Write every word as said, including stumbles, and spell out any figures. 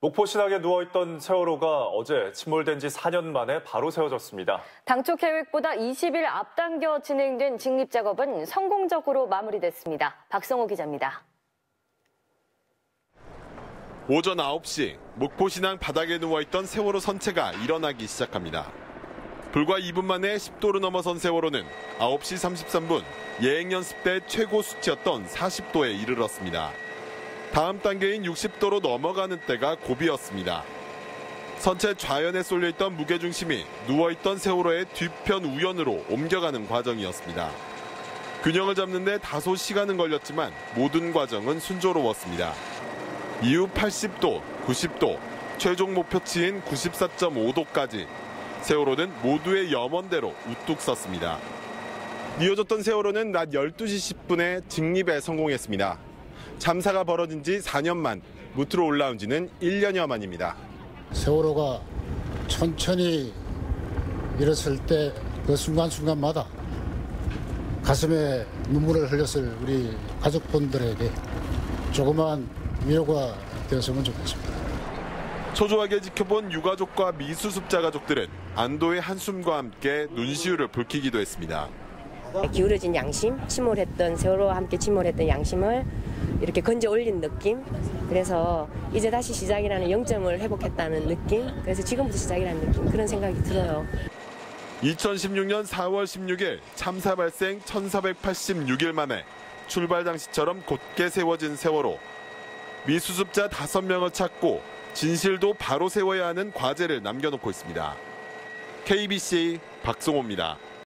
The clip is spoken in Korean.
목포 신항에 누워있던 세월호가 어제 침몰된 지 사 년 만에 바로 세워졌습니다. 당초 계획보다 이십 일 앞당겨 진행된 직립 작업은 성공적으로 마무리됐습니다. 박성호 기자입니다. 오전 아홉 시 목포 신항 바닥에 누워있던 세월호 선체가 일어나기 시작합니다. 불과 이 분 만에 십 도를 넘어선 세월호는 아홉 시 삼십삼 분 예행 연습 때 최고 수치였던 사십 도에 이르렀습니다. 다음 단계인 육십 도로 넘어가는 때가 고비였습니다. 선체 좌연에 쏠려있던 무게중심이 누워있던 세월호의 뒤편 우연으로 옮겨가는 과정이었습니다. 균형을 잡는 데 다소 시간은 걸렸지만 모든 과정은 순조로웠습니다. 이후 팔십 도, 구십 도, 최종 목표치인 구십사 점 오 도까지 세월호는 모두의 염원대로 우뚝 섰습니다. 이어졌던 세월호는 낮 열두 시 십 분에 직립에 성공했습니다. 참사가 벌어진 지 사 년 만, 무트로 올라온 지는 일 년여 만입니다. 세월호가 천천히 일었을 때 그 순간순간마다 가슴에 눈물을 흘렸을 우리 가족분들에게 조그만 위로가 되었으면 좋겠습니다. 초조하게 지켜본 유가족과 미수습자 가족들은 안도의 한숨과 함께 눈시울을 붉히기도 했습니다. 기울어진 양심, 침몰했던 세월호와 함께 침몰했던 양심을 이렇게 건져 올린 느낌. 그래서 이제 다시 시작이라는 영점을 회복했다는 느낌. 그래서 지금부터 시작이라는 느낌. 그런 생각이 들어요. 이천십육 년 사월 십육일 참사 발생 천사백팔십육 일 만에 출발 당시처럼 곧게 세워진 세월호. 미수습자 다섯 명을 찾고 진실도 바로 세워야 하는 과제를 남겨놓고 있습니다. 케이비씨 박성호입니다.